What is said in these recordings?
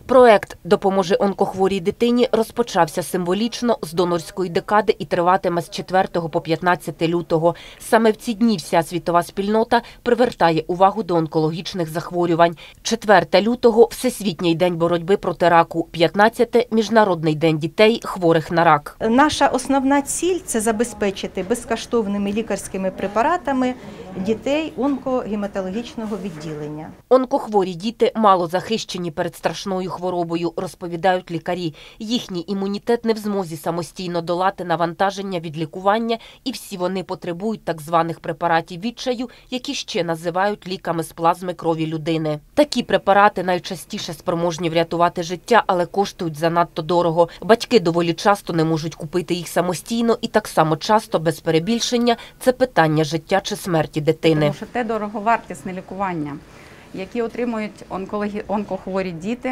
Проект «Допоможи онкохворій дитині» розпочався символічно з донорської декади і триватиме з 4 по 15 лютого. Саме в ці дні вся світова спільнота привертає увагу до онкологічних захворювань. 4 лютого – Всесвітній день боротьби проти раку, 15 – Міжнародний день дітей, хворих на рак. Наша основна ціль – це забезпечити безкоштовними лікарськими препаратами дітей онкогематологічного відділення. Онкохворі діти мало захищені перед страшною хворобою, розповідають лікарі. Їхній імунітет не в змозі самостійно долати навантаження від лікування, і всі вони потребують так званих препаратів відчаю, які ще називають ліками з плазми крові людини. Такі препарати найчастіше спроможні врятувати життя, але коштують занадто дорого. Батьки доволі часто не можуть купити їх самостійно і так само часто, без перебільшення, це питання життя чи смерті дитини. Тому що те дороговартісне лікування, які отримують онкохворі діти,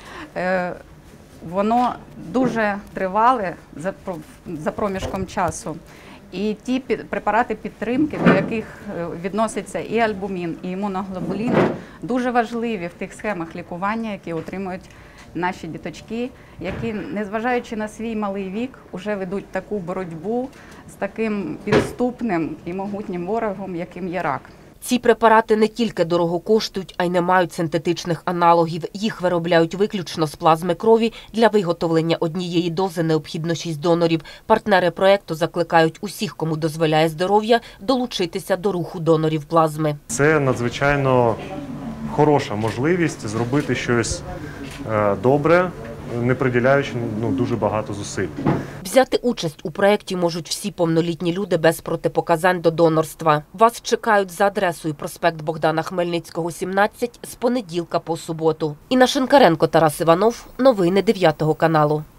воно дуже тривале за проміжком часу. І ті препарати підтримки, до яких відноситься і альбумін, і імуноглобулін, дуже важливі в тих схемах лікування, які отримують наші діточки, які, незважаючи на свій малий вік, вже ведуть таку боротьбу з таким підступним і могутнім ворогом, яким є рак. Ці препарати не тільки дорого коштують, а й не мають синтетичних аналогів. Їх виробляють виключно з плазми крові. Для виготовлення однієї дози необхідно 6 донорів. Партнери проєкту закликають усіх, кому дозволяє здоров'я, долучитися до руху донорів плазми. Це надзвичайно хороша можливість зробити щось добре, не приділяючи дуже багато зусиль. Взяти участь у проєкті можуть всі повнолітні люди без протипоказань до донорства. Вас чекають за адресою проспект Богдана Хмельницького, 17 з понеділка по суботу. Інна Шинкаренко, Тарас Іванов. Новини 9 каналу.